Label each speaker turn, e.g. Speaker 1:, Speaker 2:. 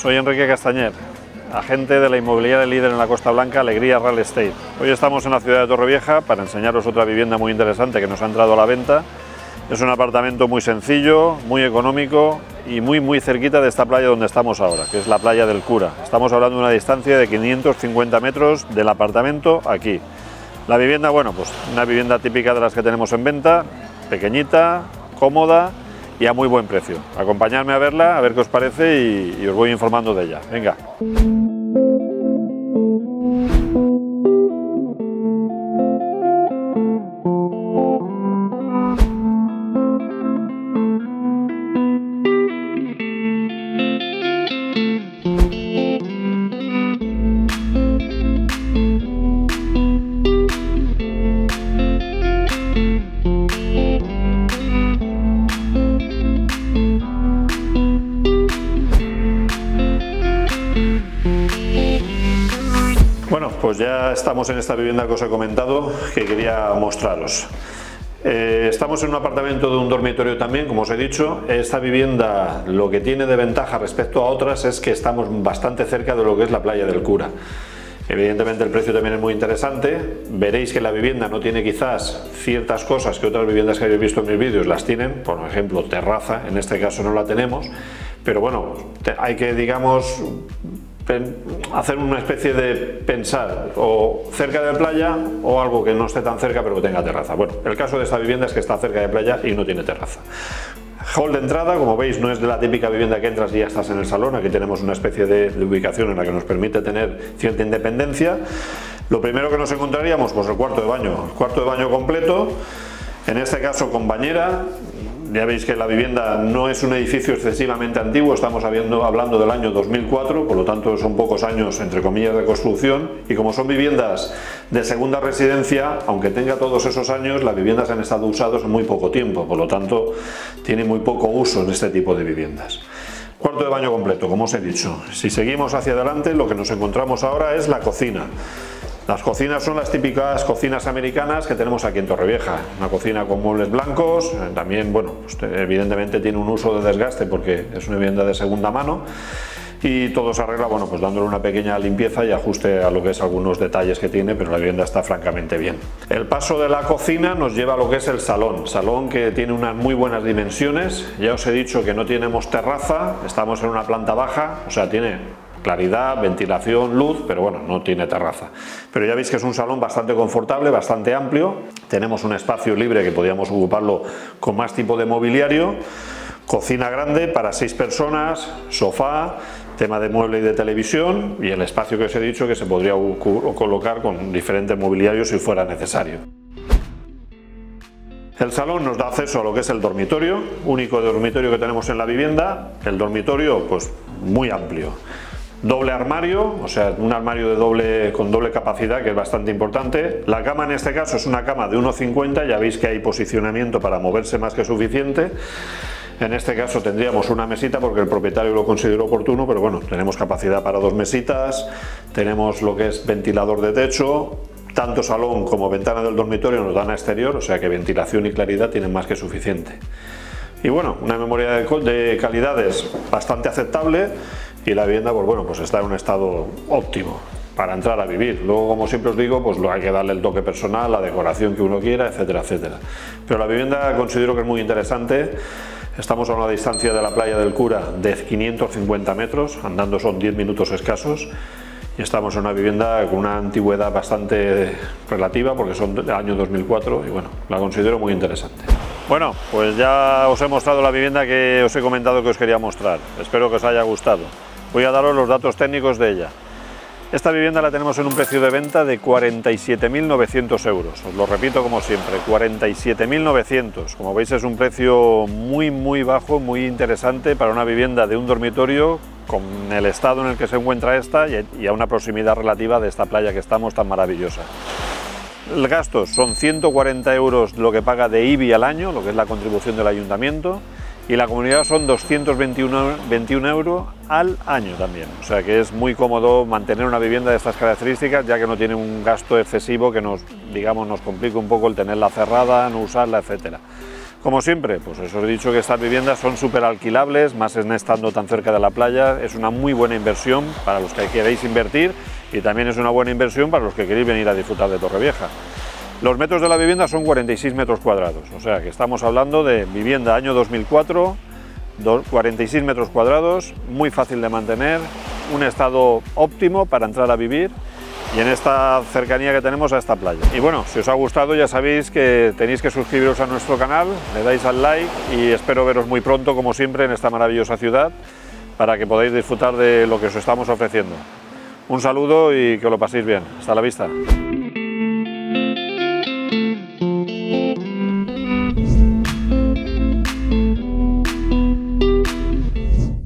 Speaker 1: soy Enrique Castañer, agente de la inmobiliaria líder en la Costa Blanca, Alegría Real Estate. Hoy estamos en la ciudad de Torrevieja para enseñaros otra vivienda muy interesante que nos ha entrado a la venta. Es un apartamento muy sencillo, muy económico y muy cerquita de esta playa donde estamos ahora, que es la playa del Cura. Estamos hablando de una distancia de 550 metros del apartamento aquí. La vivienda, bueno, pues una vivienda típica de las que tenemos en venta, pequeñita, cómoda y a muy buen precio. Acompañadme a verla, a ver qué os parece y os voy informando de ella. Venga. Bueno, pues ya estamos en esta vivienda que os he comentado, que quería mostraros. Estamos en un apartamento de un dormitorio también, como os he dicho. Esta vivienda lo que tiene de ventaja respecto a otras es que estamos bastante cerca de lo que es la playa del Cura. Evidentemente el precio también es muy interesante. Veréis que la vivienda no tiene quizás ciertas cosas que otras viviendas que habéis visto en mis vídeos las tienen, por ejemplo terraza, en este caso no la tenemos, pero bueno, hay que, digamos, hacer una especie de pensar o cerca de playa o algo que no esté tan cerca pero que tenga terraza. Bueno, el caso de esta vivienda es que está cerca de playa y no tiene terraza. Hall de entrada, como veis, no es de la típica vivienda que entras y ya estás en el salón. Aquí tenemos una especie de ubicación en la que nos permite tener cierta independencia. Lo primero que nos encontraríamos, pues el cuarto de baño completo, en este caso con bañera. Ya veis que la vivienda no es un edificio excesivamente antiguo, estamos hablando del año 2004, por lo tanto son pocos años, entre comillas, de construcción, y como son viviendas de segunda residencia, aunque tenga todos esos años, las viviendas han estado usadas en muy poco tiempo, por lo tanto tiene muy poco uso en este tipo de viviendas. Cuarto de baño completo, como os he dicho. Si seguimos hacia adelante, lo que nos encontramos ahora es la cocina. Las cocinas son las típicas cocinas americanas que tenemos aquí en Torrevieja. Una cocina con muebles blancos, también, bueno, pues evidentemente tiene un uso de desgaste porque es una vivienda de segunda mano y todo se arregla, bueno, pues dándole una pequeña limpieza y ajuste a lo que es algunos detalles que tiene, pero la vivienda está francamente bien. El paso de la cocina nos lleva a lo que es el salón que tiene unas muy buenas dimensiones. Ya os he dicho que no tenemos terraza, estamos en una planta baja, o sea, tiene claridad, ventilación, luz, pero bueno, no tiene terraza. Pero ya veis que es un salón bastante confortable, bastante amplio. Tenemos un espacio libre que podríamos ocuparlo con más tipo de mobiliario. Cocina grande para 6 personas, sofá, tema de mueble y de televisión y el espacio que os he dicho que se podría colocar con diferentes mobiliarios si fuera necesario. El salón nos da acceso a lo que es el dormitorio, único dormitorio que tenemos en la vivienda. El dormitorio, pues muy amplio. Doble armario, o sea, un armario con doble capacidad, que es bastante importante. La cama en este caso es una cama de 1,50, ya veis que hay posicionamiento para moverse más que suficiente. En este caso tendríamos una mesita porque el propietario lo consideró oportuno, pero bueno, tenemos capacidad para 2 mesitas, tenemos lo que es ventilador de techo, tanto salón como ventana del dormitorio nos dan a exterior, o sea que ventilación y claridad tienen más que suficiente. Y bueno, una memoria de calidades bastante aceptable. Y la vivienda, pues bueno, pues está en un estado óptimo para entrar a vivir. Luego, como siempre os digo, pues hay que darle el toque personal, la decoración que uno quiera, etcétera, etcétera. Pero la vivienda considero que es muy interesante. Estamos a una distancia de la playa del Cura de 550 metros, andando son 10 minutos escasos. Y estamos en una vivienda con una antigüedad bastante relativa, porque son del año 2004, y bueno, la considero muy interesante. Bueno, pues ya os he mostrado la vivienda que os he comentado que os quería mostrar. Espero que os haya gustado. Voy a daros los datos técnicos de ella. Esta vivienda la tenemos en un precio de venta de 47.900 euros. Os lo repito como siempre, 47.900. Como veis es un precio muy bajo, muy interesante para una vivienda de un dormitorio con el estado en el que se encuentra esta y a una proximidad relativa de esta playa que estamos tan maravillosa. El gasto son 140 euros lo que paga de IBI al año, lo que es la contribución del ayuntamiento, y la comunidad son 221 euros al año también. O sea que es muy cómodo mantener una vivienda de estas características, ya que no tiene un gasto excesivo que nos complique un poco el tenerla cerrada, no usarla, etcétera. Como siempre, pues os he dicho que estas viviendas son súper alquilables, más en estando tan cerca de la playa. Es una muy buena inversión para los que queréis invertir y también es una buena inversión para los que queréis venir a disfrutar de Torrevieja. Los metros de la vivienda son 46 metros cuadrados, o sea que estamos hablando de vivienda año 2004, 46 metros cuadrados, muy fácil de mantener, un estado óptimo para entrar a vivir y en esta cercanía que tenemos a esta playa. Y bueno, si os ha gustado ya sabéis que tenéis que suscribiros a nuestro canal, le dais al like y espero veros muy pronto como siempre en esta maravillosa ciudad para que podáis disfrutar de lo que os estamos ofreciendo. Un saludo y que lo paséis bien. Hasta la vista.